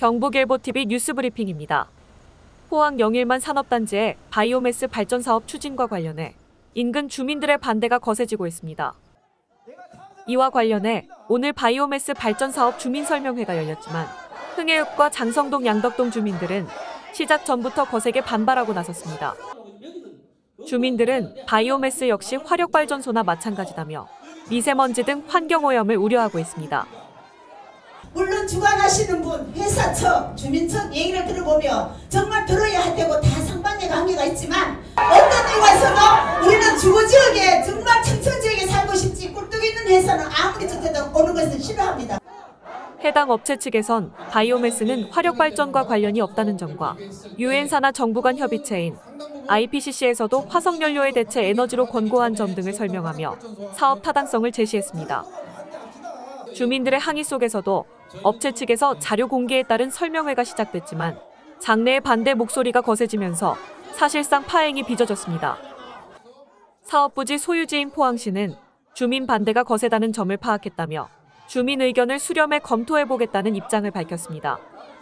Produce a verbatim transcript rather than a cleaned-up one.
경북일보티비 뉴스브리핑입니다. 포항 영일만 산업단지의 바이오매스 발전사업 추진과 관련해 인근 주민들의 반대가 거세지고 있습니다. 이와 관련해 오늘 바이오매스 발전사업 주민설명회가 열렸지만 흥해읍과 장성동 양덕동 주민들은 시작 전부터 거세게 반발하고 나섰습니다. 주민들은 바이오매스 역시 화력발전소나 마찬가지다며 미세먼지 등 환경오염을 우려하고 있습니다. 물론 주관하시는 분, 회사 측, 주민 측 얘기를 들어보면 정말 들어야 할 때고 다 상반된 관계가 있지만 어떤 데 와서도 우리는 주거지역에 정말 청천지역에 살고 싶지 꿀뚝 있는 회사는 아무리 좋대도 오는 것을 싫어합니다. 해당 업체 측에선 바이오매스는 화력발전과 관련이 없다는 점과 유엔사나 정부 간 협의체인 아이피씨씨에서도 화석연료의 대체 에너지로 권고한 점 등을 설명하며 사업 타당성을 제시했습니다. 주민들의 항의 속에서도 업체 측에서 자료 공개에 따른 설명회가 시작됐지만 장내의 반대 목소리가 거세지면서 사실상 파행이 빚어졌습니다. 사업부지 소유지인 포항시는 주민 반대가 거세다는 점을 파악했다며 주민 의견을 수렴해 검토해보겠다는 입장을 밝혔습니다.